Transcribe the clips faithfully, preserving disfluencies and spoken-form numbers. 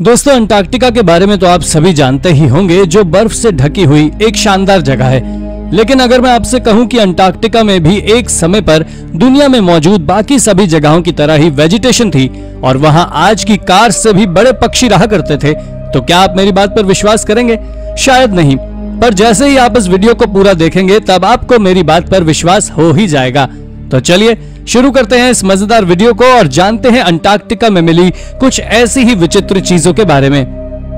दोस्तों, अंटार्कटिका के बारे में तो आप सभी जानते ही होंगे, जो बर्फ से ढकी हुई एक शानदार जगह है। लेकिन अगर मैं आपसे कहूं कि अंटार्कटिका में भी एक समय पर दुनिया में मौजूद बाकी सभी जगहों की तरह ही वेजिटेशन थी और वहां आज की कार से भी बड़े पक्षी रहा करते थे, तो क्या आप मेरी बात पर विश्वास करेंगे? शायद नहीं, पर जैसे ही आप इस वीडियो को पूरा देखेंगे तब आपको मेरी बात पर विश्वास हो ही जाएगा। तो चलिए शुरू करते हैं इस मजेदार वीडियो को और जानते हैं अंटार्कटिका में मिली कुछ ऐसी ही विचित्र चीजों के बारे में।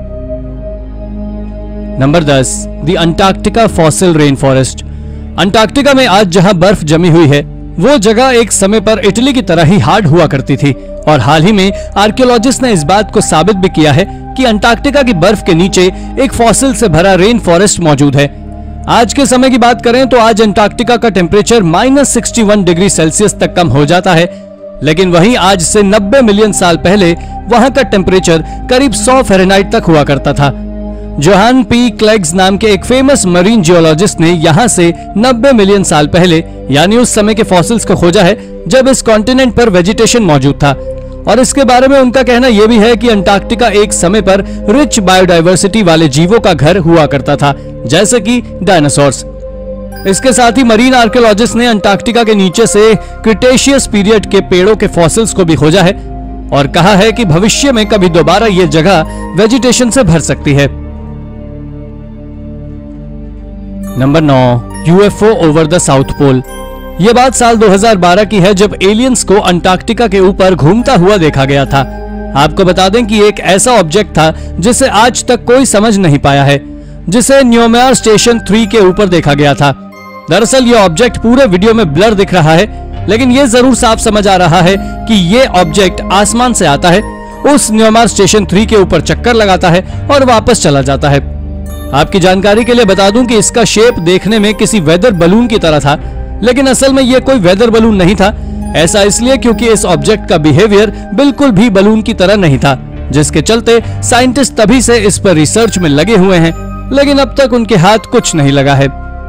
नंबर दस, the Antarctica fossil rain forest. Antarctica में आज जहां बर्फ जमी हुई है, वो जगह एक समय पर इटली की तरह ही हार्ड हुआ करती थी और हाल ही में आर्कियोलॉजिस्ट ने इस बात को साबित भी किया है कि अंटार्कटिका की बर्फ के नीचे एक फॉसिल से भरा रेन फॉरेस्ट मौजूद है। आज के समय की बात करें तो आज अंटार्कटिका का temperature minus sixty one degree Celsius तक कम हो जाता है, लेकिन वहीं आज से नब्बे मिलियन साल पहले वहां का टेम्परेचर करीब सौ फ़ारेनहाइट तक हुआ करता था। जोहान पी क्लेग्स नाम के एक फेमस मरीन जियोलॉजिस्ट ने यहां से नब्बे मिलियन साल पहले यानी उस समय के फॉसिल्स को खोजा है जब इस कॉन्टिनेंट पर वेजिटेशन मौजूद था। और इसके बारे में उनका कहना यह भी है कि अंटार्कटिका एक समय पर रिच बायोडायवर्सिटी वाले जीवों का घर हुआ करता था, जैसे कि डायनासोर्स। इसके साथ ही मरीन आर्कियोलॉजिस्ट ने अंटार्कटिका के नीचे से क्रिटेशियस पीरियड के पेड़ों के फॉसिल्स को भी खोजा है और कहा है कि भविष्य में कभी दोबारा यह जगह वेजिटेशन से भर सकती है। नंबर नौ, UFO over the south pole. यह बात साल दो हज़ार बारह की है जब एलियंस को अंटार्कटिका के ऊपर घूमता हुआ देखा गया था। आपको बता दें कि एक ऐसा ऑब्जेक्ट था जिसे आज तक कोई समझ नहीं पाया है, जिसे न्यूमेयर स्टेशन थ्री के ऊपर देखा गया था। दरअसल यह ऑब्जेक्ट पूरे वीडियो में ब्लर दिख रहा है, लेकिन यह जरूर साफ समझ आ रहा है कि यह ऑब्जेक्ट आसमान से आता है, उस न्यूमेयर स्टेशन थ्री के ऊपर चक्कर लगाता है और वापस चला जाता है। आपकी जानकारी के लिए बता दूं कि इसका शेप देखने में किसी वेदर बलून की तरह था, लेकिन असल में यह कोई वेदर बलून नहीं था। ऐसा इसलिए क्योंकि इस ऑब्जेक्ट का बिहेवियर बिल्कुल भी बलून की तरह नहीं था, जिसके चलते साइंटिस्ट तभी से इस पर रिसर्च में लगे हुए हैं, लेकिन अब तक उनके हाथ कुछ नहीं लगा है।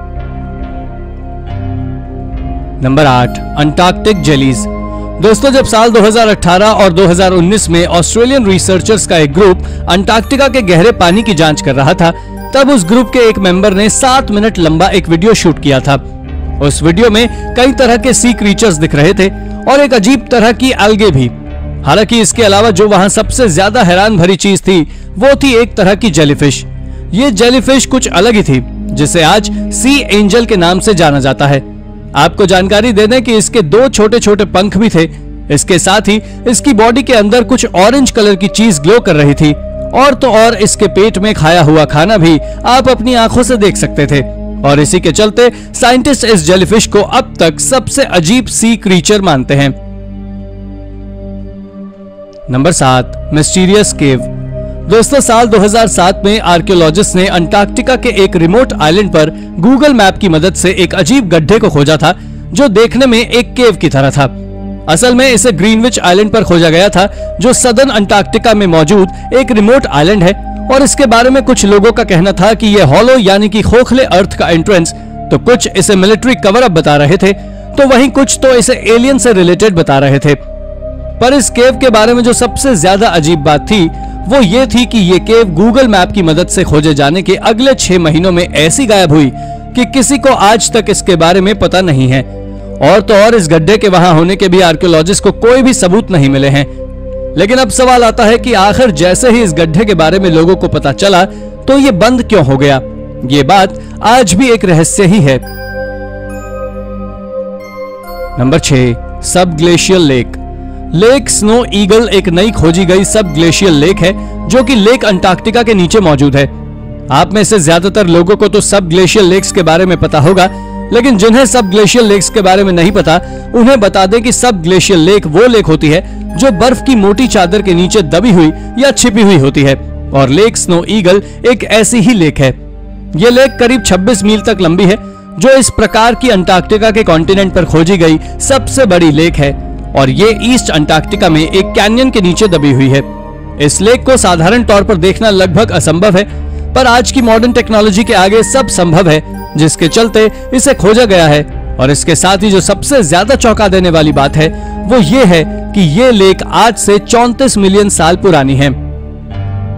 नंबर आठ, अंटार्कटिक जेलीज। दोस्तों, जब साल दो हज़ार अठारह और दो हज़ार उन्नीस में ऑस्ट्रेलियन रिसर्चर्स का एक ग्रुप अंटार्कटिका के गहरे पानी की जांच कर रहा था, तब उस ग्रुप के एक मेंबर ने सात मिनट लंबा एक वीडियो शूट किया था। उस वीडियो में कई तरह के सी क्रीचर्स दिख रहे थे और एक अजीब तरह की एल्गे भी। हालांकि इसके अलावा जो वहां सबसे ज्यादा हैरान भरी चीज थी वो थी एक तरह की जेलीफिश। ये जेलीफिश कुछ अलग ही थी, जिसे आज सी एंजल के नाम से जाना जाता है। आपको जानकारी दे दें कि इसके दो छोटे छोटे पंख भी थे। इसके साथ ही इसकी बॉडी के अंदर कुछ ऑरेंज कलर की चीज ग्लो कर रही थी और तो और इसके पेट में खाया हुआ खाना भी आप अपनी आंखों से देख सकते थे। और इसी के चलते साइंटिस्ट इस जेलीफिश को अब तक सबसे अजीब सी क्रीचर मानते हैं। नंबर सात, मिस्टीरियस केव। दोस्तों, साल दो हज़ार सात में आर्कियोलॉजिस्ट ने अंटार्कटिका के एक रिमोट आइलैंड पर गूगल मैप की मदद से एक अजीब गड्ढे को खोजा था, जो देखने में एक केव की तरह था। असल में इसे ग्रीनविच आइलैंड पर खोजा गया था, जो सदर्न अंटार्कटिका में मौजूद एक रिमोट आइलैंड है। और इसके बारे में कुछ लोगों का कहना था कि यह हॉलो यानी कि खोखले अर्थ का एंट्रेंस, तो कुछ इसे मिलिट्री कवर अप बता रहे थे, तो वहीं कुछ तो इसे एलियन से रिलेटेड बता रहे थे। पर इस केव के बारे में जो सबसे ज्यादा अजीब बात थी वो ये थी कि ये केव गूगल मैप की मदद से खोजे जाने के अगले छह महीनों में ऐसी गायब हुई कि किसी को आज तक इसके बारे में पता नहीं है। और तो और इस गड्ढे के वहां होने के भी आर्कियोलॉजिस्ट को कोई भी सबूत नहीं मिले हैं। लेकिन अब सवाल आता है कि आखिर जैसे ही इस गड्ढे के बारे में लोगों को पता चला तो ये बंद क्यों हो गया? ये बात आज भी एक रहस्य ही है। नंबर छह, sub glacial lake. Lake snow eagle एक नई खोजी गई सब ग्लेशियल लेक है, जो कि लेक अंटार्कटिका के नीचे मौजूद है। आप में से ज्यादातर लोगों को तो सब ग्लेशियल लेक्स के बारे में पता होगा, लेकिन जिन्हें सब ग्लेशियल लेक्स के बारे में नहीं पता उन्हें बता दें कि सब ग्लेशियल लेक वो लेक होती है जो बर्फ की मोटी चादर के नीचे दबी हुई या छिपी हुई होती है, और लेक स्नो ईगल एक ऐसी ही लेक है। यह लेक करीब छब्बीस मील तक लंबी है, जो इस प्रकार की अंटार्कटिका के कॉन्टिनेंट पर खोजी गई सबसे बड़ी लेक है, और ये ईस्ट अंटार्कटिका में एक कैन्यन के नीचे दबी हुई है। इस लेक को साधारण तौर पर देखना लगभग असंभव है, पर आज की मॉडर्न टेक्नोलॉजी के आगे सब संभव है, जिसके चलते इसे खोजा गया है। और इसके साथ ही जो सबसे ज्यादा चौंका देने वाली बात है वो ये है कि ये लेक आज से चौंतीस मिलियन साल पुरानी है।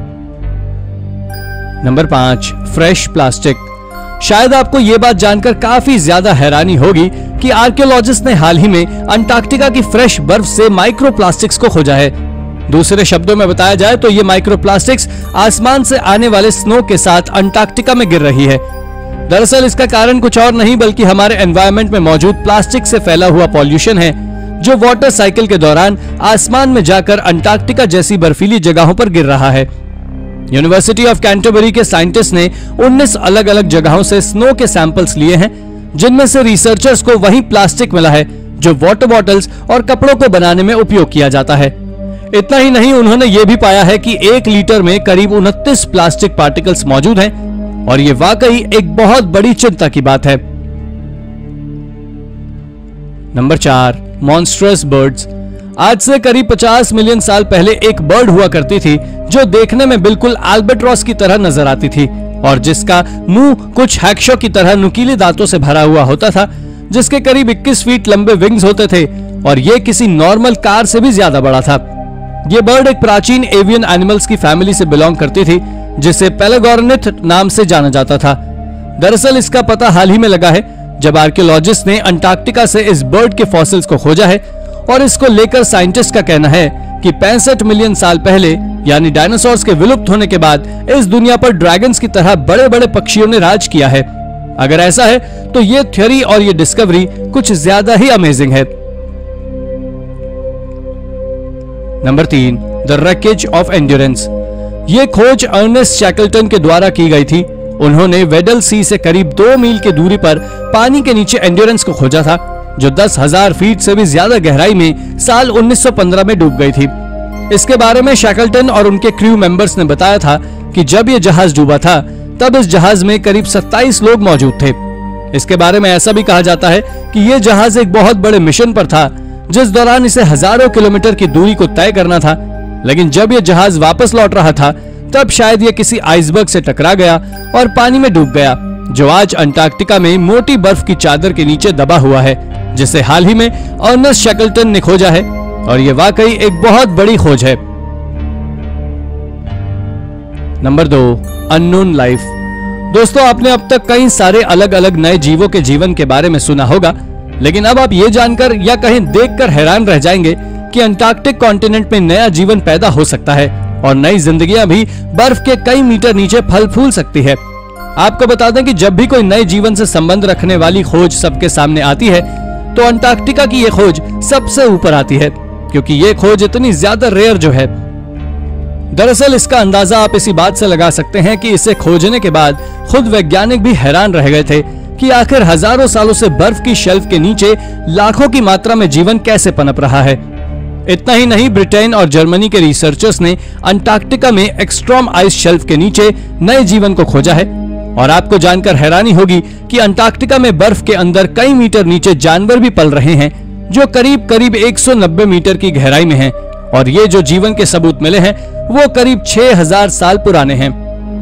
नंबर पांच, फ्रेश प्लास्टिक। शायद आपको ये बात जानकर काफी ज्यादा हैरानी होगी कि आर्कियोलॉजिस्ट ने हाल ही में अंटार्कटिका की फ्रेश बर्फ से माइक्रो प्लास्टिक्स को खोजा है। दूसरे शब्दों में बताया जाए तो ये माइक्रो प्लास्टिक्स आसमान से आने वाले स्नो के साथ अंटार्कटिका में गिर रही है। दरअसल इसका कारण कुछ और नहीं बल्कि हमारे एनवायरनमेंट में मौजूद प्लास्टिक से फैला हुआ पॉल्यूशन है, जो वाटर साइकिल के दौरान आसमान में जाकर अंटार्कटिका जैसी बर्फीली जगहों पर गिर रहा है। यूनिवर्सिटी ऑफ कैंटरबरी के साइंटिस्ट ने उन्नीस अलग अलग जगहों से स्नो के सैंपल्स लिए हैं, जिनमें से रिसर्चर्स को वही प्लास्टिक मिला है जो वाटर बॉटल्स और कपड़ों को बनाने में उपयोग किया जाता है। इतना ही नहीं, उन्होंने ये भी पाया है कि एक लीटर में करीब उनतीस प्लास्टिक पार्टिकल्स मौजूद हैं और ये वाकई एक बहुत बड़ी चिंता की बात है। नंबर चार, मॉन्स्ट्रस बर्ड्स। आज से करीब पचास मिलियन साल पहले एक बर्ड हुआ करती थी जो देखने में बिल्कुल अल्बाट्रॉस की तरह नजर आती थी और जिसका मुंह कुछ हैक्शो की तरह नुकीले दांतों से भरा हुआ होता था, जिसके करीब इक्कीस फीट लंबे विंग्स होते थे और ये किसी नॉर्मल कार से भी ज्यादा बड़ा था। ये बर्ड एक प्राचीन एवियन एनिमल्स की फैमिली से बिलोंग करती थी जिसे पेलेगोर्निथ नाम से जाना जाता था। दरअसल इसका पता हाल ही में लगा है जब आर्कियोलॉजिस्ट ने अंटार्कटिका से इस बर्ड के फॉसिल्स को खोजा है और इसको लेकर साइंटिस्ट का कहना है कि पैंसठ मिलियन साल पहले यानी डायनासोर्स के विलुप्त होने के बाद इस दुनिया पर ड्रैगन्स की तरह बड़े बड़े पक्षियों ने राज किया है। अगर ऐसा है तो ये थ्योरी और ये डिस्कवरी कुछ ज्यादा ही अमेजिंग है। नंबर तीन, द रैकेज ऑफ एंड्योरेंस। ये खोज अर्नेस्ट शैकल्टन के द्वारा की गई थी। उन्होंने वेडल सी से करीब दो मील की दूरी पर पानी के नीचे एंड्योरेंस को खोजा था, जो दस हजार फीट से भी ज्यादा गहराई में साल उन्नीस सौ पंद्रह में डूब गई थी। इसके बारे में शैकल्टन और उनके क्रू मेंबर्स ने बताया था कि जब ये जहाज डूबा था तब इस जहाज में करीब सत्ताईस लोग मौजूद थे। इसके बारे में ऐसा भी कहा जाता है कि ये जहाज एक बहुत बड़े मिशन पर था जिस दौरान इसे हजारों किलोमीटर की दूरी को तय करना था, लेकिन जब ये जहाज वापस लौट रहा था तब शायद ये किसी आइसबर्ग से टकरा गया और पानी में डूब गया, जो आज अंटार्कटिका में मोटी बर्फ की चादर के नीचे दबा हुआ है, जिसे हाल ही में अर्नेस्ट शैकल्टन ने खोजा है और ये वाकई एक बहुत बड़ी खोज है। नंबर दो, अननोन लाइफ। दोस्तों, आपने अब तक कई सारे अलग अलग नए जीवों के जीवन के बारे में सुना होगा, लेकिन अब आप ये जानकर या कहीं देखकर हैरान रह जाएंगे कि अंटार्कटिक कॉन्टिनेंट में नया जीवन पैदा हो सकता है और नई जिंदगियां भी बर्फ के कई मीटर नीचे फल फूल सकती है। आपको बता दें कि जब भी कोई नए जीवन से संबंध रखने वाली खोज सबके सामने आती है तो अंटार्कटिका की ये खोज सबसे ऊपर आती है, क्योंकि ये खोज इतनी ज्यादा रेयर जो है। दरअसल इसका अंदाजा आप इसी बात से लगा सकते हैं कि इसे खोजने के बाद खुद वैज्ञानिक भी हैरान रह गए थे कि आखिर हजारों सालों से बर्फ की शेल्फ के नीचे लाखों की मात्रा में जीवन कैसे पनप रहा है। इतना ही नहीं, ब्रिटेन और जर्मनी के रिसर्चर्स ने अंटार्कटिका में एक्सट्रीम आइस शेल्फ के नीचे नए जीवन को खोजा है और आपको जानकर हैरानी होगी कि अंटार्कटिका में बर्फ के अंदर कई मीटर नीचे जानवर भी पल रहे हैं जो करीब करीब एक सौ नब्बे मीटर की गहराई में हैं और ये जो जीवन के सबूत मिले हैं वो करीब छह हज़ार साल पुराने हैं।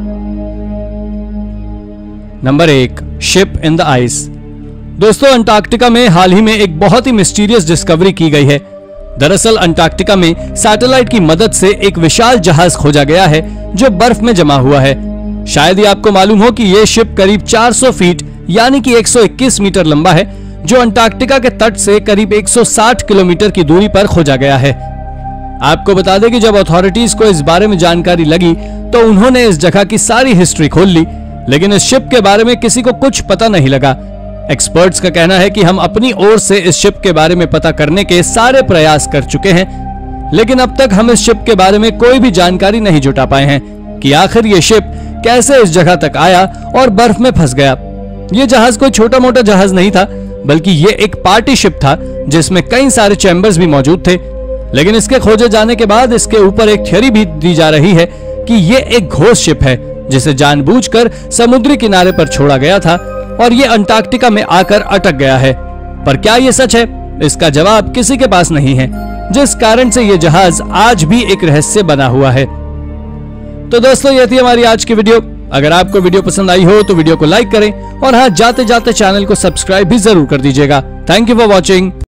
नंबर एक, शिप इन द आइस। दोस्तों, अंटार्कटिका में हाल ही में एक बहुत ही मिस्टीरियस डिस्कवरी की गई है। दरअसल अंटार्कटिका में सैटेलाइट की मदद से एक विशाल जहाज खोजा गया है जो बर्फ में जमा हुआ है। शायद ही आपको मालूम हो कि यह शिप करीब चार सौ फीट यानी कि एक सौ इक्कीस मीटर लंबा है, जो अंटार्कटिका के तट से करीब एक सौ साठ किलोमीटर की दूरी पर खोजा गया है। आपको बता दें कि जब अथॉरिटीज को इस बारे में जानकारी लगी तो उन्होंने इस जगह की सारी हिस्ट्री खोल ली, लेकिन इस शिप के बारे में किसी को कुछ पता नहीं लगा। एक्सपर्ट्स का कहना है कि हम अपनी ओर से इस शिप के बारे में पता करने के सारे प्रयास कर चुके हैं, लेकिन अब तक हम इस शिप के बारे में कोई भी जानकारी नहीं जुटा पाए हैं कि आखिर ये शिप कैसे इस जगह तक आया और बर्फ में फंस गया। ये जहाज कोई छोटा मोटा जहाज नहीं था, बल्कि ये एक पार्टी शिप था जिसमें कई सारे चैम्बर्स भी मौजूद थे। लेकिन इसके खोजे जाने के बाद इसके ऊपर एक थ्योरी भी दी जा रही है कि ये एक घोस्ट शिप है जिसे जानबूझकर समुद्री किनारे पर छोड़ा गया था और ये अंटार्कटिका में आकर अटक गया है। पर क्या ये सच है? इसका जवाब किसी के पास नहीं है, जिस कारण से ये जहाज आज भी एक रहस्य बना हुआ है। तो दोस्तों, ये थी हमारी आज की वीडियो। अगर आपको वीडियो पसंद आई हो तो वीडियो को लाइक करें और हाँ, जाते जाते चैनल को सब्सक्राइब भी जरूर कर दीजिएगा। Thank you for watching.